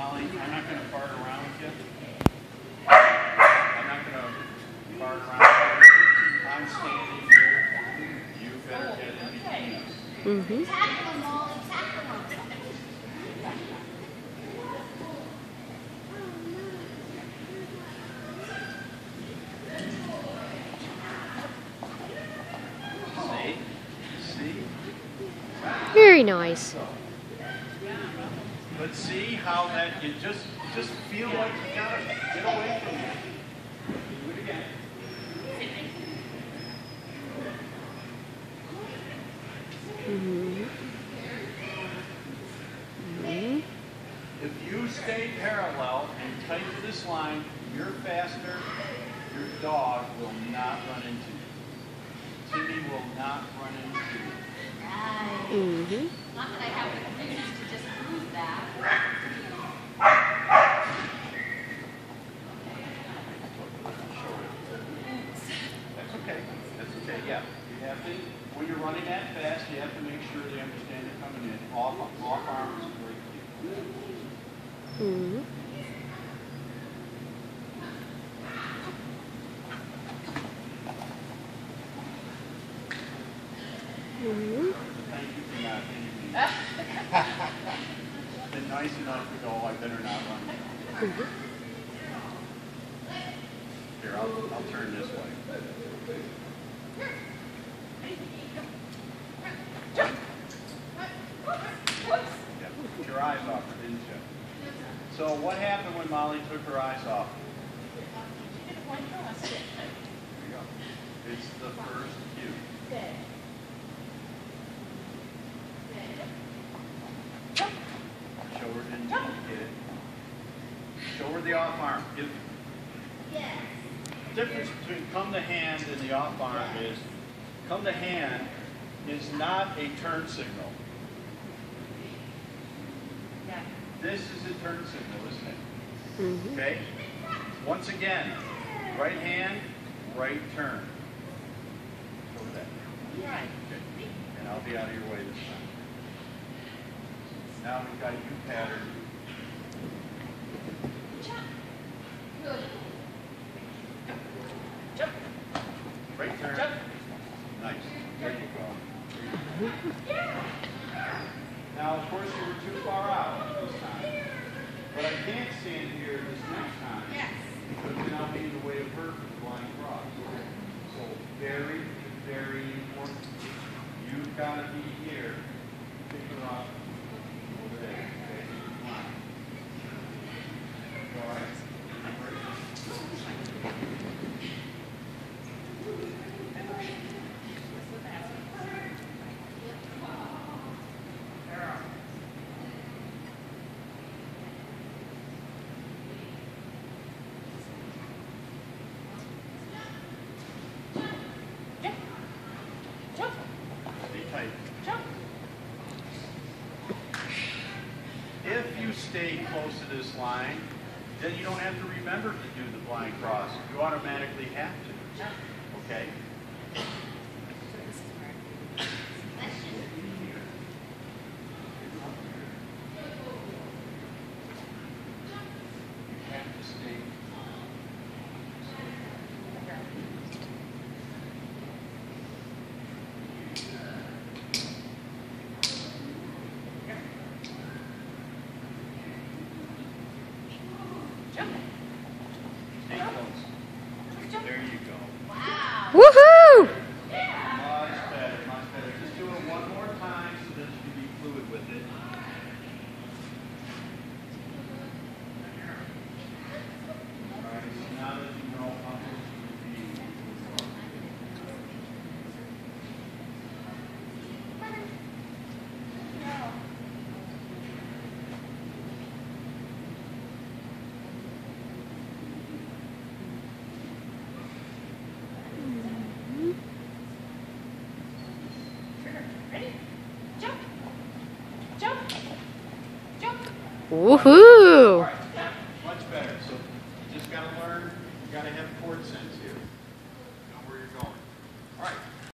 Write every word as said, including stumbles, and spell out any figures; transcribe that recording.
Molly, I'm not going to fart around with you. I'm not going to fart around with you. I'm standing here. You better get in between us. Mm-hmm. Tackle them, Molly. Tackle them. See? See? Very nice. But see how that, you just, just feel like you gotta get away from it. Do it again. Mm-hmm. Mm-hmm. If you stay parallel and tight to this line, you're faster, your dog will not run into you. Timmy will not run into you. Right. Mm-hmm. Not that I have the reasons to just prove that. That's okay. That's okay. Yeah. You have to, when you're running that fast, you have to make sure they understand you're coming in. Off, off arm is great. Mm-hmm. Mm-hmm. Thank you for not hitting me. Been nice enough to go, I better not run. Mm-hmm. Here, I'll, I'll turn this way. Yeah, took your eyes off her, didn't you? So what happened when Molly took her eyes off? There you go. It's the first cue. Show her didn't get it. Show her the off arm. Give, Yes. the difference between come to hand and the off arm is come to hand is not a turn signal. This is a turn signal, isn't it? Mm-hmm. Okay? Once again, right hand, right turn. Over that. Right. Okay. And I'll be out of your way this time. Now we've got you pattern. Good. Right turn. Nice. There you go. Now, of course, you were too far out this time. But I can't stand here this next time. Yes. Because then I'll be in the way of her flying across. So very, very important. You've got to be here. Pick her up over there. Okay? Come on. All right? Stay tight. If you stay close to this line, then you don't have to remember to do the blind cross. You automatically have to. Okay? You have to stay. Stay close. There you go. Wow. Woohoo! Much better, much better. Just do it one more time so that you can be fluid with it. All right, so now that you know how close you can be. Woohoo! All right.